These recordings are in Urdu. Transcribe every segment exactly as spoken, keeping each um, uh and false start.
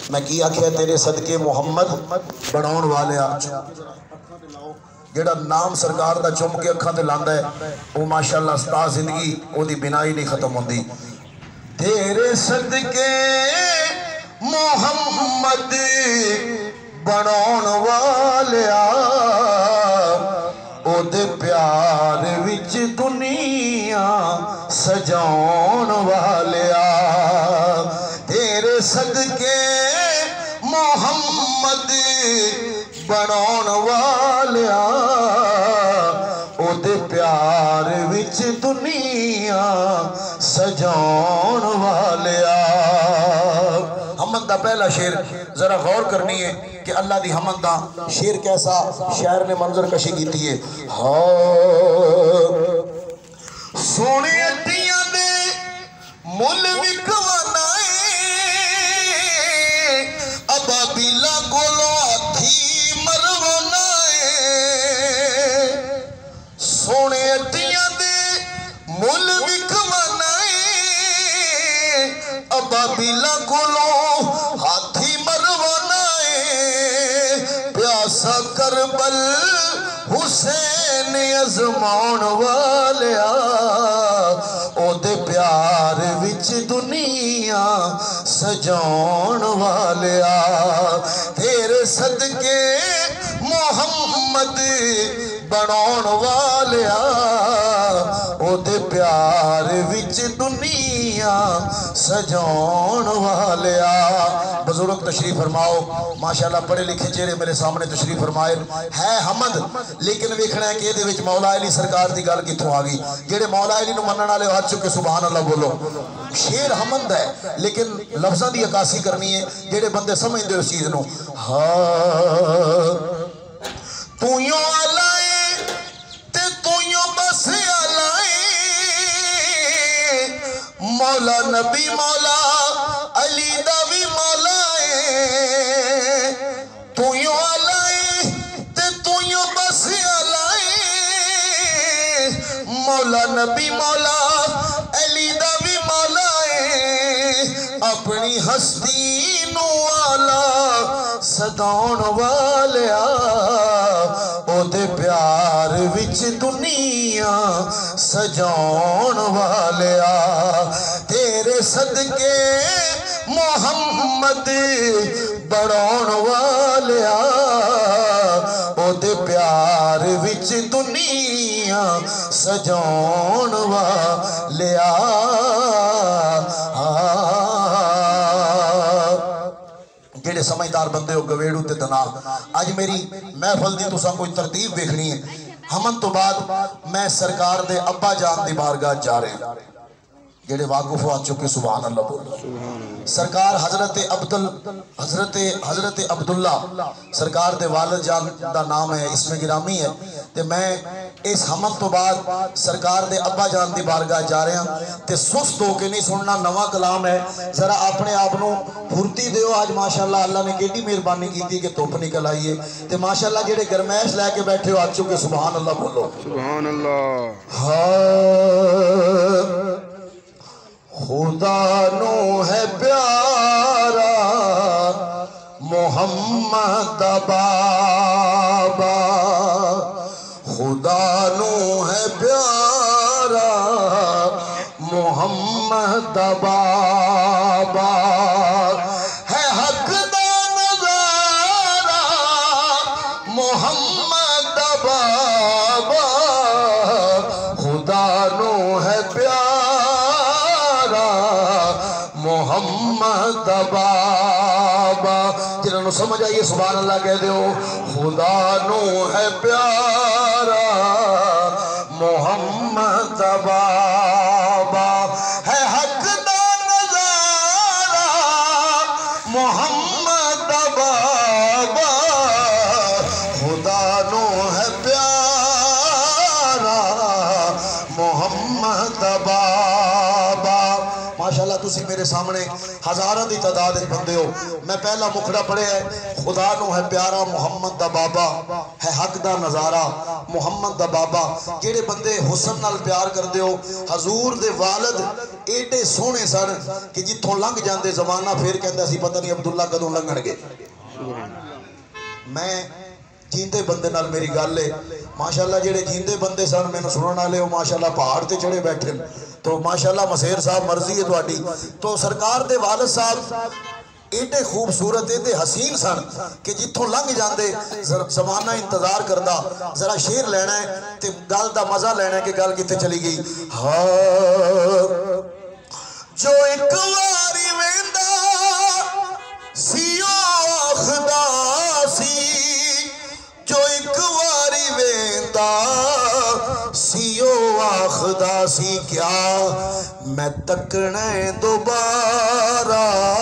میں کی آکھیا تیرے صدقے محمد بناؤن والے آ جیڑا نام سرکار دا چم کے اکھاں تے لاندا ہے وہ ماشاءاللہ استا زندگی او دی بنائی نہیں ختم ہوندی تیرے صدقے محمد بناؤن والے آ او دے پیار وچ دنیا سجاؤن والے آ تیرے صدقے محمد بناؤن والے آ او دے پیار وچ دنیا سجاؤن والے آ حمد دا پہلا شیر ذرا غور کرنی ہے کہ اللہ دی حمد دا شیر کیسا شاعر نے منظر کشی کیتی ہے سونے اتیاں دے مل وکوانا ہے ابابیلا کولو ہاتھی مروانا ہے سونے اتیاں دے مل وکوانا ہے ابابیلا کولو ہاتھی مروانا ہے پیاسا کربل حسین ازماؤن والے آ او دے پیار وچ دنیا سجاؤن والے آ تیرے صدقے محمد بناؤن والے آ او دے پیار وچ دنیا سجاؤن والے آ بزرگ تشریف فرماؤ ماشاءاللہ پڑھے لکھے چہرے میرے سامنے تشریف فرمائے ہے حمد لیکن ویکھنا ہے کہ دے وچ مولا علی سرکار دی گل کتھوں آ گئی جڑے مولا علی نو منن والے ہاتھ چکے سبحان اللہ بولو شیر حمد ہے لیکن لفظاں دی عکاسی کرنی ہے جڑے بندے سمجھدے اس چیز نو ہاں تو یوں آلائے تے تو یوں بس آلائے مولا نبی مولا علی دا بھی مولا ہے تو یوں آلائے تے تو یوں بس آلائے مولا نبی مولا علی دا بھی مولا ہے اپنی ہستی نو آلہ سداؤن والے آ او دے پیار وچ دنیا سجاؤن والے آ تیرے صدقے محمد بناؤن والے آ او دے پیار وچ دنیا سجاؤن والے آ جیڑے سمجھدار بندے ہو گویڑو تے دنا آج میری محفل دی تساں کوئی ترتیب دیکھنی ہے حمد تو بعد میں سرکار دے ابا جان دی بارگاہ جا رہے ہیں جیڑے واقف ہو آ چکے سبحان اللہ بول سرکار حضرت عبدال حضرت حضرت عبداللہ سرکار دے والد جان دا نام ہے اس میں گرامی ہے تے میں اس حمد تو بعد سرکار دے ابا جان دی بارگاہ جا رہے ہیں تے سست ہو کے نہیں سننا نواں کلام ہے ذرا اپنے آپ نو پھرتی دیو آج ماشاءاللہ اللہ نے کیڑی مہربانی کیتی کہ دھوپ نکل آئی ہے تے ماشاءاللہ جڑے گرمائش لے کے بیٹھے ہو آ چکے سبحان اللہ بولو سبحان اللہ ہاں خدا نو ہے پیارا محمد بابا خدا نو ہے پیارا محمد بابا ہے حق دا نظارہ محمد بابا خدا نو ہے پیارا محمد بابا جنہوں نے سمجھ آئیے سبحان اللہ کہہ دے ہو خدا نو ہے پیارا محمد بابا ہے حق دا نظارہ محمد بابا خدا نو ہے پیارا محمد بابا ماشاءاللہ تسی میرے میرے سامنے ہزاروں دی تعداد بندے ہو میں پہلا مکھڑا پڑھے ہے خدا نو ہے پیارا محمد دا بابا ہے حق دا نظارہ محمد دا بابا جیڑے بندے حسن نال پیار کر دے ہو حضور دے والد ایڈے سونے سن کہ جتھوں لنگ جاندے زمانہ پھر کہندا سی پتہ نہیں عبداللہ کدوں لنگن گے میں جیندے بندے نال میری گل ہے ماشاءاللہ جڑے جیندے بندے سن مینوں سنن والے ہو ماشاءاللہ پہاڑ تے چڑھے بیٹھے تو ماشاءاللہ مسیر صاحب مرضی ہے تہاڈی تو سرکار دے والد صاحب ایڈے خوبصورت ایڈے حسین سن کہ جتھوں لنگ جاندے زمانہ انتظار کردا ذرا شعر لینا ہے تے گل دا مزہ لینا ہے کہ گل کتے چلی گئی ہاں جو ایک واری ویندا سیو آخدا سی جو ایک واری ویندا سیو آخدا سی کیا میں تکنا دوبارہ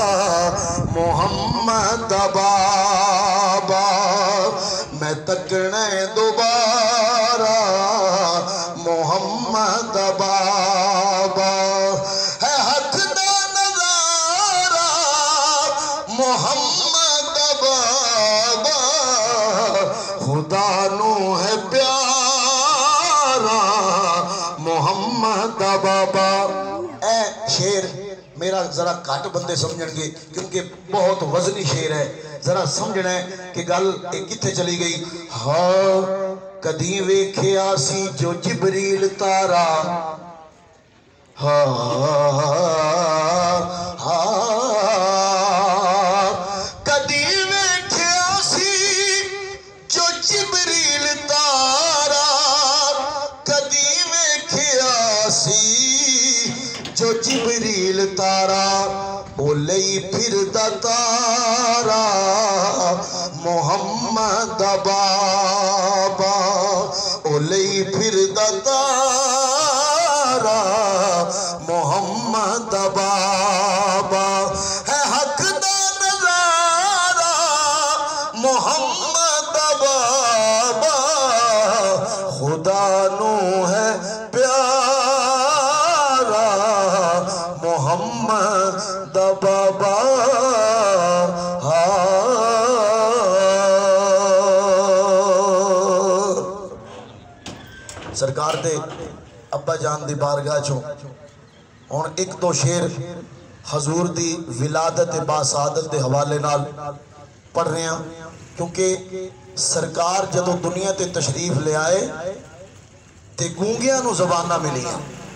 محمد بابا میں تکنا دوبارہ محمد بابا ہے حق دا نظارہ محمد بابا خدا نو ہے پیارا محمد بابا اے شیر میرا ذرا کٹ بندے سمجھن گے کیونکہ بہت وزنی شیر ہے ذرا سمجھنا ہے کہ گل کتھے چلی گئی ہاں کدی ویکھیا سی جو جبریل تارا ہاں ہاں کدی ویکھیا سی جو جبریل تارا کدی ویکھیا سی جو جبریل تارا بولئی پھر دا تارا محمد بابا بولئی پھر دا تارا محمد بابا ہے حق دا نظارہ محمد بابا خدا نو ہے پیارا محمد بابا سرکار دے ابا جان دی بارگاہ چوں ہن ایک دو شیر حضور دی ولادت باسعادت دے حوالے نال پڑھ رہے ہیں کیونکہ سرکار جدو دنیا تے تشریف لے آئے تے گونگیاں نو زبانہ ملیاں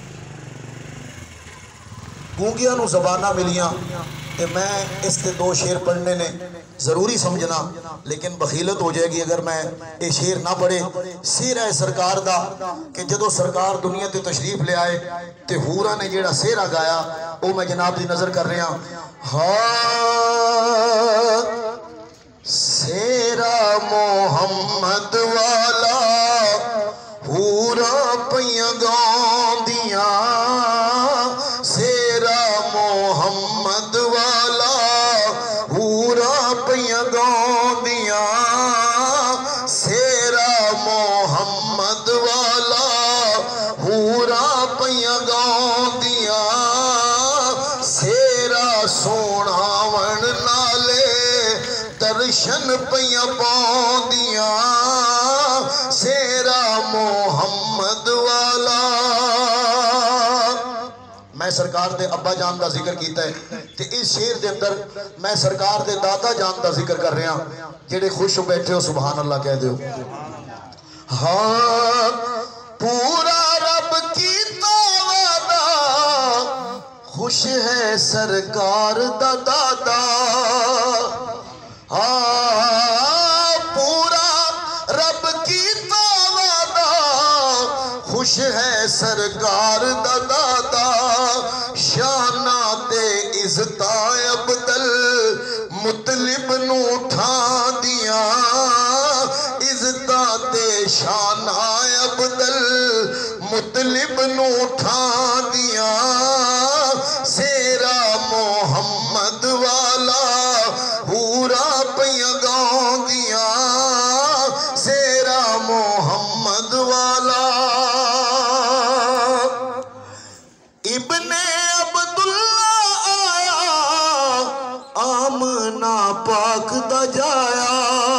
گونگیاں نو زبانہ ملیاں تے میں اس تے دو شیر پڑھنے نے ضروری سمجھنا لیکن بخیلت ہو جائے گی اگر میں یہ شیر نہ پڑھے سیر ہے سرکار دا کہ جدو سرکار دنیا تے تشریف لے آئے تے ہورا نے جیڑا سیرہ گایا وہ میں جناب دی نظر کر رہے ہیں ہاں سیرہ محمد والا ہورا پیاں گاندیاں سیرہ محمد والا ہورا پیاں گاندیاں سیرہ محمد والا ہورا پیاں گاندیاں سیرہ سونا ون نالے درشن پیاں پاندیاں سیرہ محمد والا میں سرکار دے ابا جان دا ذکر کیتا ہے تے اس شیر دے اندر میں سرکار دے دادا جان دا ذکر کر رہا جڑے خوش بیٹھے ہو سبحان اللہ کہہ دیو ہاں پورا رب کیتا وعدہ خوش ہے سرکار دا دادا ہاں پورا رب کیتا وعدہ خوش ہے سرکار دا دادا شانہ تے عزتہ عبدال مطلب نو ٹھا دیا عزتہ تے شانہ عبدال مطلب نو ٹھا دیا سیرہ محمد والا ہورا پیاں گاندیاں سیرہ محمد والا ابن عبداللہ آمنہ پاک دا جایا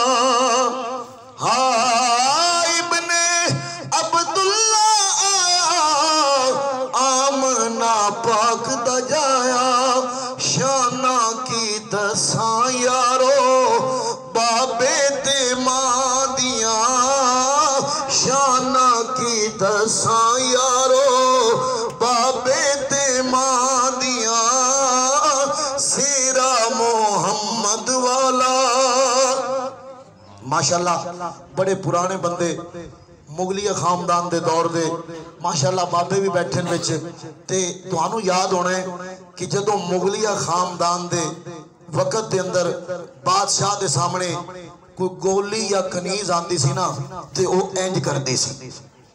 ہاں ابن عبداللہ آیا آمنہ پاک دا جایا شانہ کی دساں یارو بابے تے ماں دیاں شانہ کی دساں یارو بابے تے ماں دیاں سیرا محمد والا ماشاءاللہ بڑے پرانے بندے مغلیہ خاندان دے دور دے ماشاءاللہ بابے بھی بیٹھے بچ تے توانو یاد ہونا ہے کہ جدو مغلیہ خاندان دے وقت دے اندر بادشاہ دے سامنے کوئی گولی یا کنیز آندی سی نا تے او اینج کر دی سی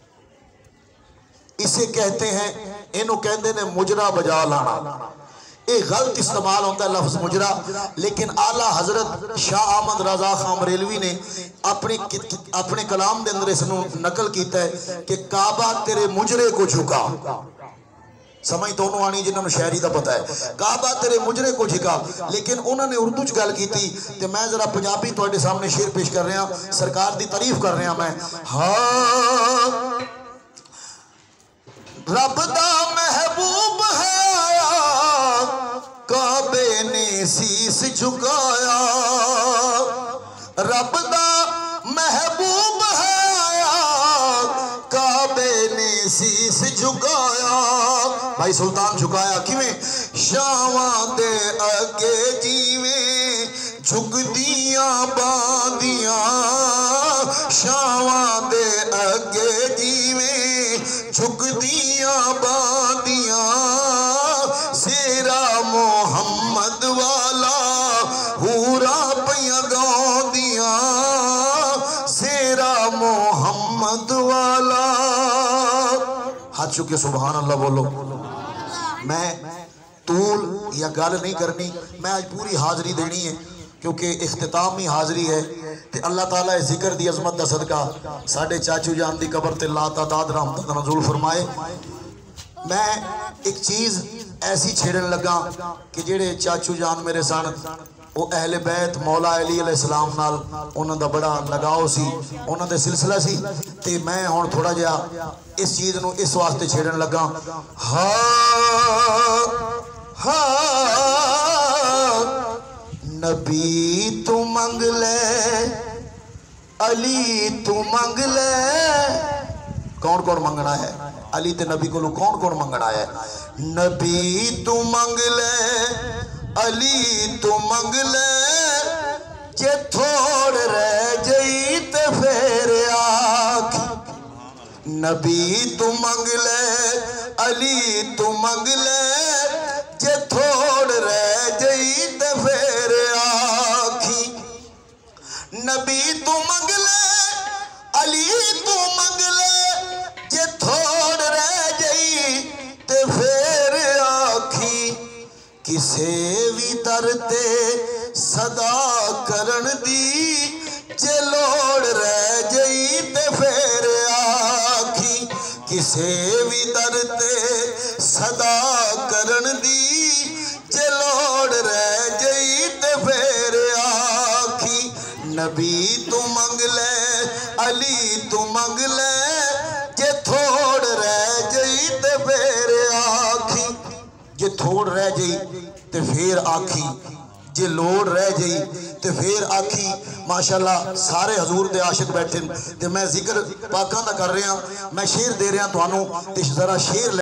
اسے کہتے ہیں انہوں کہندے نے مجرہ بجا لانا ایک غلط استعمال ہوتا ہے لفظ مجرہ لیکن اعلیٰ حضرت شاہ احمد رضا خان بریلوی نے اپنے اپنے کلام دے اندر اس نے نقل کیتا ہے کہ کعبہ تیرے مجرے کو جھکا سمجھ دونوں آنی جنہوں نے شہری دا پتا ہے کعبہ تیرے مجرے کو جھکا لیکن انہوں نے اردو چ گل کی تھی کہ میں ذرا پنجابی توڑے سامنے شعر پیش کر رہا ہوں سرکار دی تعریف کر رہا ہوں میں ہاں رب دا محبوب ہے آیا کعبے نے سیس جھکایا رب دا محبوب ہے آیا کعبے نے سیس جھکایا بھائی سلطان جھکایا کیویں شاواں دے اگے جیویں جھک دیاں باندیاں شاواں دے اگے جیویں جھک دیاں باندیاں سیرا محمد والا ہورا پیاں گاؤندیاں سیرا محمد والا ہاتھ چکے سبحان اللہ بولو میں طول یا گل نہیں کرنی میں آج پوری حاضری دینی ہے کیونکہ اختتامی حاضری ہے تے اللہ تعالیٰ ذکر دی عظمت دا صدقہ ساڑھے چاچو جان دی قبر تے لا تعداد رحمت نزول فرمائے میں ایک چیز ایسی چھیڑن لگا کہ جیڑے چاچو جان میرے سن وہ اہل بیت مولا علی علیہ السلام نال انہوں دا بڑا لگاؤ سی انہوں دے سلسلہ سی تے میں ہون تھوڑا جا اس چیز نو اس واسطے چھیڑن لگا ہاں ہاں نبی تو منگ لے علی تو منگ لے کون کون منگنا ہے علی تے نبی کو لو کون کون منگنا ہے نبی تو منگ لے علی تو منگ لے جے تھوڑ رہ جئی تے پھر آکھ نبی تو منگ لے علی تو منگ لے جے تھوڑ رہ جئی تے پھر آکھی نبی تو منگ لے علی تو منگ لے جے تھوڑ رہ جئی تے پھر آکھی کسے بھی در تے صدا کرن دی جے لوڑ رہ جئی تے پھر آکھی کسے بھی در تے صدا کرن دی جے لوڑ رہ جئی تے پھر آکھی نبی تو منگ لے علی تو منگ لے جے تھوڑ رہ جئی تے پھر آکھی جے تھوڑ رہ جئی تے پھر آکھی جے لوڑ رہ جئی تے پھر آکھی ماشاءاللہ سارے حضور دے عاشق بیٹھن تے میں ذکر پاکاں دا کر رہا میں شیر دے رہا تو انہوں تے ذرا شیر